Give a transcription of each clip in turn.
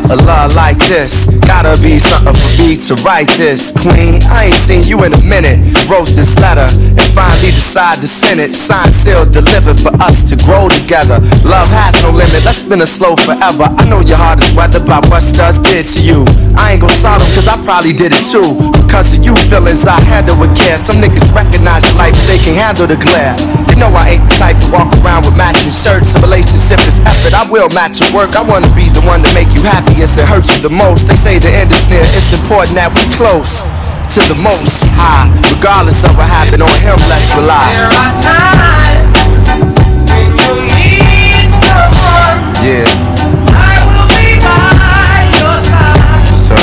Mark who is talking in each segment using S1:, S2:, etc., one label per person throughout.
S1: A love like this, gotta be something for me to write this. Queen, I ain't seen you in a minute. Wrote this letter and finally decided to send it. Signed, sealed, delivered for us to grow together. Love has no limit, let's spin it slow forever. I know your heart is weathered by what studs did to you. I ain't gon' solve them cause I probably did it too. Because of you feelings I handle with care. Some niggas recognize your life, they can handle the glare. You know I ain't the type to walk around with matching shirts. A relationship is effort, I will match your work. I wanna be the one to make you happiest and hurt you the most. They say the end is near, it's important that we close to the most high. Regardless of what happened on him, let's rely.
S2: There are times when you need someone.
S1: Yeah.
S2: I will be by your side.
S1: So.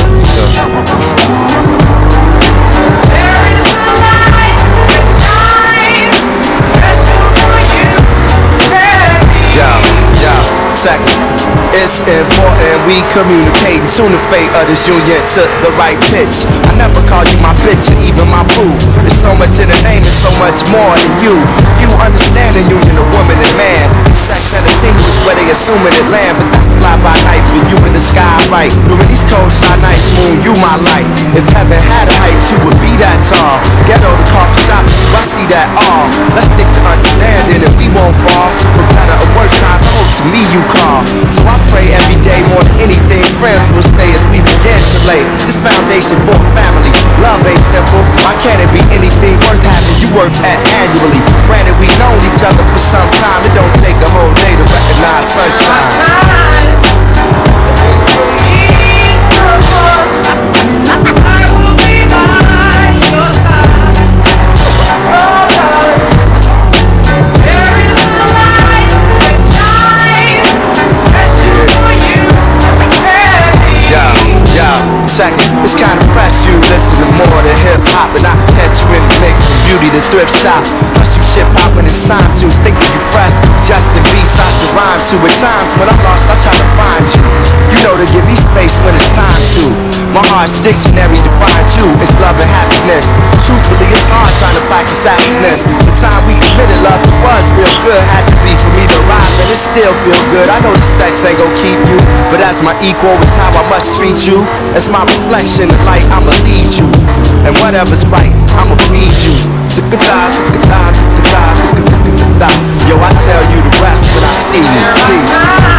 S2: There is a light that shines special for you, baby.
S1: Yeah. Second. It's important we communicate and tune the fate of this union to the right pitch. I never call you my bitch or even my boo. There's so much in the name and so much more than you. You understand the union of woman and man. Sex and a single is where they assuming it land. But that's fly by night with you in the sky, right? During these cold side nights, moon, you my light. If heaven had a height, you would be that tall. Ghetto the coffee shop, I see that all. Let's stick to understanding and we won't fall. For better or worse times, I hope to me you call. So I pray every day more than anything. Friends will stay as we begin to lay this foundation for a family. Love ain't simple. Why can't it be anything worth having you work at annually? Granted, we known each other for some time. It don't take a whole day to recognize sunshine. Second, it's kinda fresh, you listen to more than hip-hop. And I can catch you in the mix from beauty to thrift shop. Plus you shit pop when it's time to. Think of you fresh, just in beats I should rhyme to. At times when I'm lost, I try to find you. You know to give me space when it's time to. My heart's dictionary defines you. It's love and happiness. Truthfully, it's hard trying to practice happiness. The time we committed love, it was real good. Had to be for me to ride, and it still feel good. I know the sex ain't gon' keep you, but as my equal, it's how I must treat you. As my reflection in light, I'ma lead you. And whatever's right, I'ma feed you. Yo, I tell you the rest when I see you, please.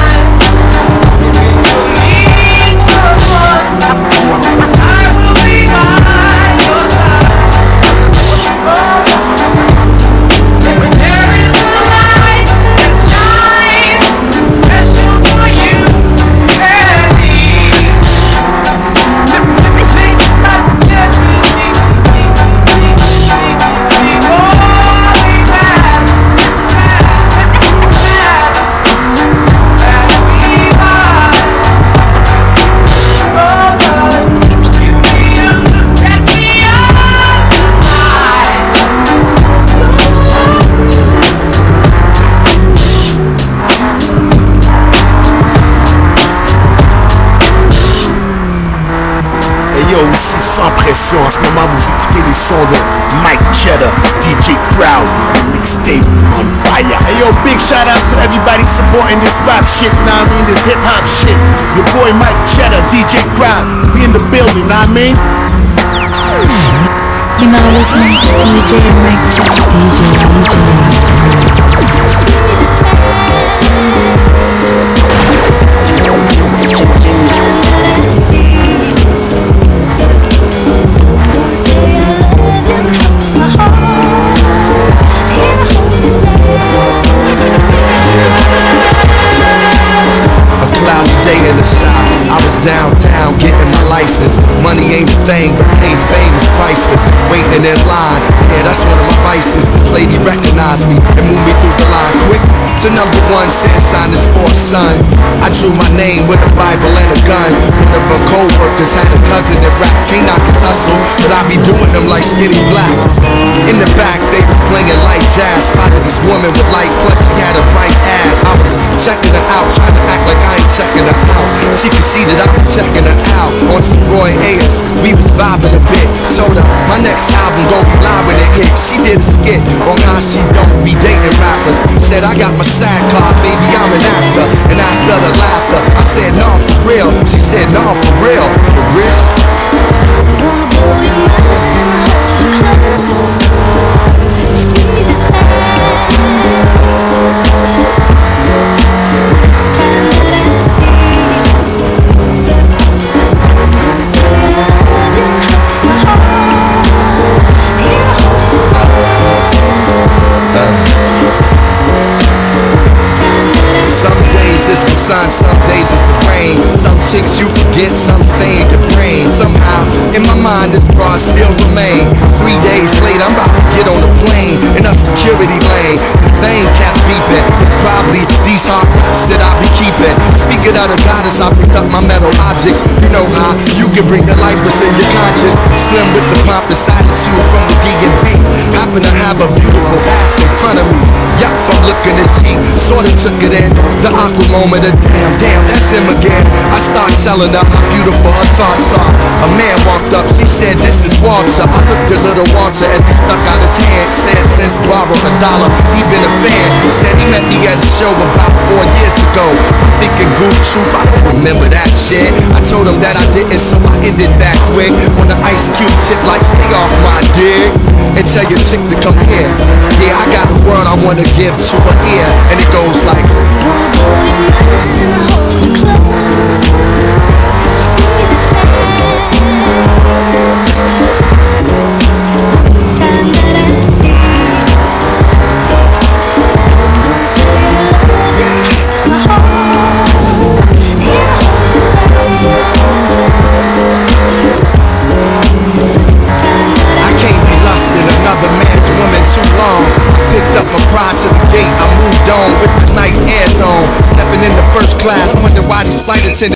S3: Sans pression, en ce moment vous écoutez les sons de Mike Cheddar, DJ Crowd, mixtape on fire. Hey yo, big shout outs to everybody supporting this rap shit, you know what I mean, this hip hop shit. Your boy Mike Cheddar, DJ Crowd, we in the building, you know what I mean?
S4: You're now listening to DJ Mike Cheddar,
S1: A cloudy day in the shop, I was downtown getting my license. Money ain't a thing, but hey, fame is priceless. Waiting in line, yeah, that's one of my vices. This lady recognized me and moved me through the line quick to number one, said sign this for a son. I drew my name with a Bible and a gun. One of her co-workers had a cousin that rap. Can't knock his hustle, but I be doing them like Skinny Black. In the back, they was playing light jazz. Spotted this woman with light, plus she had a bright ass. I was checking her out, trying to act like I ain't checking her out. She could see that I was checking her out. On some Roy Ayers, we was vibing a bit. Told her, my next album gon' be live when it hit. She did a skit on how she don't be dating rappers. Said, I got my sad card, baby, I'm an actor. And after the laughter, I said, no, for real. She said, this broad still remain. 3 days later, I'm about to get on the plane in a security lane. The thing kept beeping. It's probably these hard raps that I be keeping. Speaking of the goddess, I picked up my metal objects. You know how you can bring the life that's in your conscience. Slim with the pop, decided to from the DMV. Happen to have a beautiful ass in front of me. Yup, I'm looking to see. Sorta took it in. The awkward moment of damn, that's him again. I start telling her how beautiful her thoughts are. A man walked up, she said, this is Walter. I looked at little Walter as he stuck out his hand. Said, since borrowed $1, he been a fan. Said he met me at a show about 4 years ago. I'm thinking Goof Troop, I don't remember that shit. I told him that I didn't, so I ended that quick. On the Ice Cube tip like, stay off my dick. And tell your chick to come here. Yeah, I got a word I wanna give to her ear. And it goes like, picked up my pride to the gate, I moved on with the night air zone. Stepping in the first class, wonder why these flight attendants